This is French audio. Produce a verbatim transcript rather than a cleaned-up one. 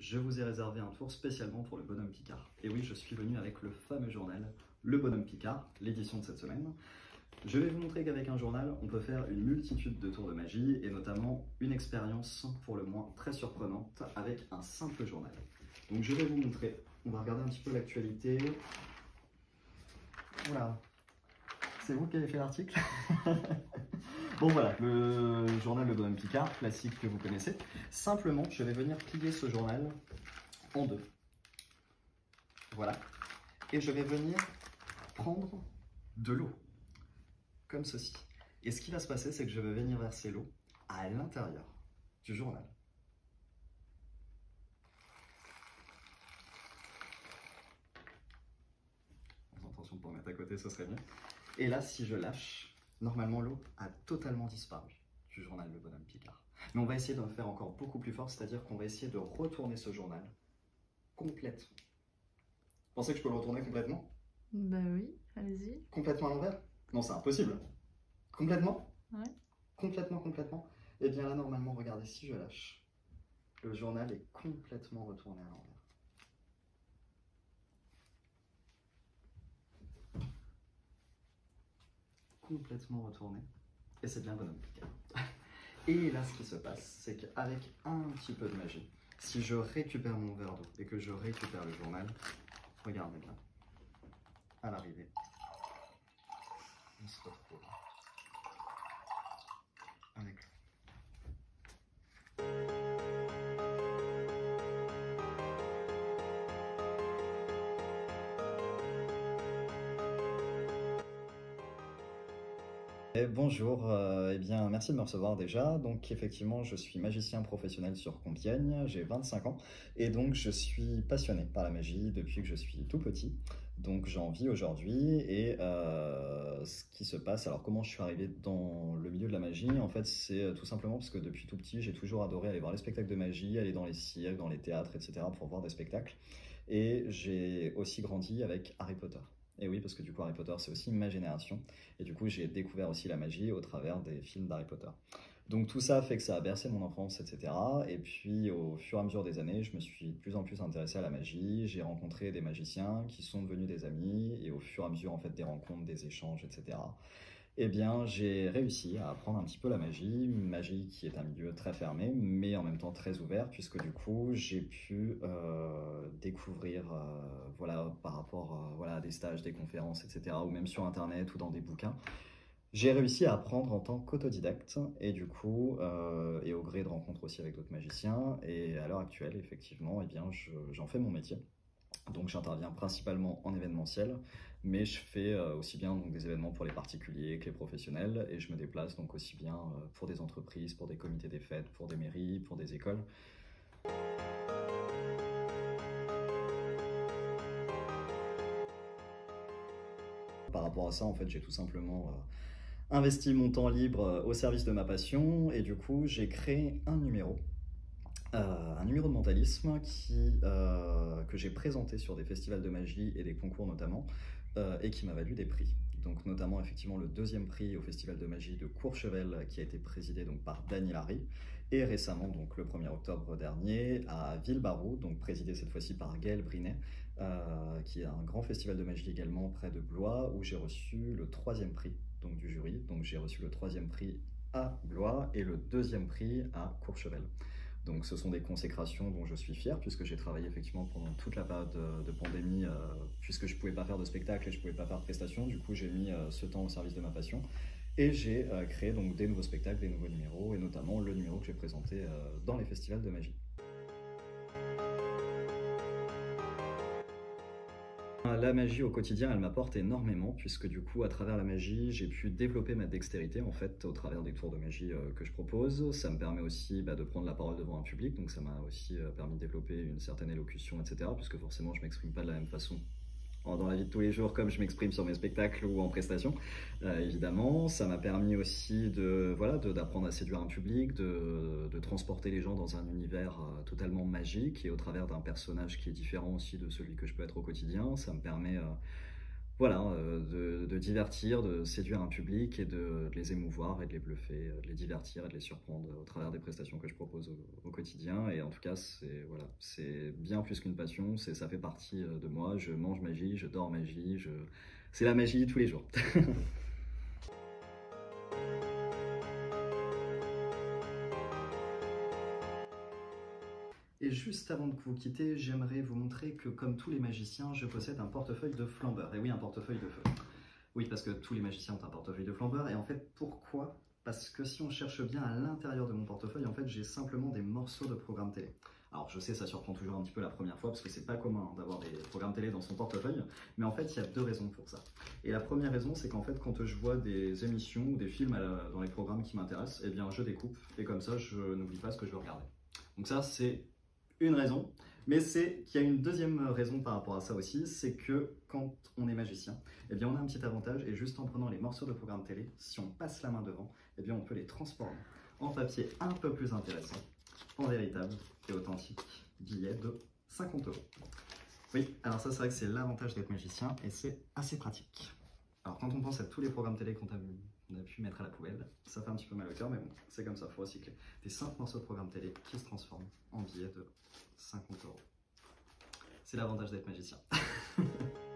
je vous ai réservé un tour spécialement pour le Bonhomme Picard. Et oui, je suis venu avec le fameux journal, le Bonhomme Picard, l'édition de cette semaine. Je vais vous montrer qu'avec un journal, on peut faire une multitude de tours de magie, et notamment une expérience pour le moins très surprenante avec un simple journal. Donc je vais vous montrer, on va regarder un petit peu l'actualité. Voilà, c'est vous qui avez fait l'article. Bon voilà, le journal Le Bonhomme Picard, classique que vous connaissez. Simplement, je vais venir plier ce journal en deux. Voilà. Et je vais venir prendre de l'eau, comme ceci. Et ce qui va se passer, c'est que je vais venir verser l'eau à l'intérieur du journal. Attention pour mettre à côté, ce serait bien. Et là, si je lâche, normalement l'eau a totalement disparu du journal Le Bonhomme Picard. Mais on va essayer d'en faire encore beaucoup plus fort, c'est-à-dire qu'on va essayer de retourner ce journal complètement. Vous pensez que je peux le retourner complètement? Bah oui, allez-y. Complètement à l'envers? Non, c'est impossible. Complètement? Ouais. Complètement, complètement. Et bien là, normalement, regardez, si je lâche, le journal est complètement retourné à l'envers. Complètement retourné. Et c'est bien Bonhomme Picard. Et là, ce qui se passe, c'est qu'avec un petit peu de magie, si je récupère mon verre d'eau et que je récupère le journal, regardez bien, à l'arrivée, on se retrouve avec lui. Et bonjour, euh, eh bien merci de me recevoir déjà. Donc effectivement, je suis magicien professionnel sur Compiègne, j'ai vingt-cinq ans et donc je suis passionné par la magie depuis que je suis tout petit. Donc j'en vis aujourd'hui et euh, ce qui se passe, alors comment je suis arrivé dans le milieu de la magie, en fait c'est tout simplement parce que depuis tout petit, j'ai toujours adoré aller voir les spectacles de magie, aller dans les cirques, dans les théâtres, et cetera pour voir des spectacles. Et j'ai aussi grandi avec Harry Potter. Et oui, parce que du coup, Harry Potter, c'est aussi ma génération. Et du coup, j'ai découvert aussi la magie au travers des films d'Harry Potter. Donc tout ça fait que ça a bercé mon enfance, et cetera. Et puis, au fur et à mesure des années, je me suis de plus en plus intéressé à la magie. J'ai rencontré des magiciens qui sont devenus des amis. Et au fur et à mesure, en fait, des rencontres, des échanges, et cetera, eh bien, j'ai réussi à apprendre un petit peu la magie, une magie qui est un milieu très fermé, mais en même temps très ouvert, puisque du coup, j'ai pu euh, découvrir, euh, voilà, par rapport euh, voilà, à des stages, des conférences, et cetera, ou même sur Internet ou dans des bouquins, j'ai réussi à apprendre en tant qu'autodidacte, et du coup, euh, et au gré de rencontres aussi avec d'autres magiciens, et à l'heure actuelle, effectivement, eh bien, je, j'en fais mon métier. Donc j'interviens principalement en événementiel, mais je fais euh, aussi bien donc, des événements pour les particuliers que les professionnels, et je me déplace donc aussi bien euh, pour des entreprises, pour des comités des fêtes, pour des mairies, pour des écoles. Par rapport à ça, en fait, j'ai tout simplement euh, investi mon temps libre euh, au service de ma passion, et du coup, j'ai créé un numéro. Euh, un numéro de mentalisme qui, euh, que j'ai présenté sur des festivals de magie et des concours notamment, euh, et qui m'a valu des prix. Donc notamment effectivement le deuxième prix au festival de magie de Courchevel qui a été présidé donc par Daniel Harry, et récemment donc le premier octobre dernier à Villebarou, donc présidé cette fois-ci par Gaël Brinet, euh, qui est un grand festival de magie également près de Blois, où j'ai reçu le troisième prix donc, du jury. Donc j'ai reçu le troisième prix à Blois et le deuxième prix à Courchevel. Donc ce sont des consécrations dont je suis fier, puisque j'ai travaillé effectivement pendant toute la période de, de pandémie, euh, puisque je ne pouvais pas faire de spectacle et je ne pouvais pas faire de prestations. Du coup, j'ai mis euh, ce temps au service de ma passion et j'ai euh, créé donc des nouveaux spectacles, des nouveaux numéros, et notamment le numéro que j'ai présenté euh, dans les festivals de magie. La magie au quotidien, elle m'apporte énormément, puisque du coup, à travers la magie, j'ai pu développer ma dextérité, en fait, au travers des tours de magie euh, que je propose. Ça me permet aussi bah, de prendre la parole devant un public, donc ça m'a aussi euh, permis de développer une certaine élocution, et cetera, puisque forcément, je m'exprime pas de la même façon dans la vie de tous les jours comme je m'exprime sur mes spectacles ou en prestations, euh, évidemment. Ça m'a permis aussi de, voilà, de, d'apprendre à séduire un public, de, de transporter les gens dans un univers euh, totalement magique, et au travers d'un personnage qui est différent aussi de celui que je peux être au quotidien. Ça me permet euh, voilà, euh, de, de divertir, de séduire un public et de, de les émouvoir et de les bluffer, de les divertir et de les surprendre au travers des prestations que je propose au, au quotidien. Et en tout cas, c'est voilà, c'est bien plus qu'une passion, c'est, ça fait partie de moi. Je mange magie, je dors magie, je... c'est la magie tous les jours. Et juste avant de vous quitter, j'aimerais vous montrer que comme tous les magiciens, je possède un portefeuille de flambeur. Et oui, un portefeuille de feu. Oui, parce que tous les magiciens ont un portefeuille de flambeur. Et en fait, pourquoi? Parce que si on cherche bien à l'intérieur de mon portefeuille, en fait, j'ai simplement des morceaux de programmes télé. Alors je sais, ça surprend toujours un petit peu la première fois, parce que c'est pas commun hein, d'avoir des programmes télé dans son portefeuille, mais en fait, il y a deux raisons pour ça. Et la première raison, c'est qu'en fait, quand je vois des émissions ou des films la, dans les programmes qui m'intéressent, eh bien, je découpe, et comme ça, je n'oublie pas ce que je veux regarder. Donc ça, c'est une raison, mais c'est qu'il y a une deuxième raison par rapport à ça aussi, c'est que quand on est magicien, eh bien on a un petit avantage, et juste en prenant les morceaux de programme télé, si on passe la main devant, eh bien on peut les transformer en papier un peu plus intéressant, en véritable et authentique billet de cinquante euros. Oui, alors ça c'est vrai que c'est l'avantage d'être magicien, et c'est assez pratique. Alors quand on pense à tous les programmes télé qu'on a, on a pu mettre à la poubelle, ça fait un petit peu mal au cœur, mais bon, c'est comme ça, il faut recycler. Des simples morceaux de programme télé qui se transforment en billets de cinquante euros. C'est l'avantage d'être magicien.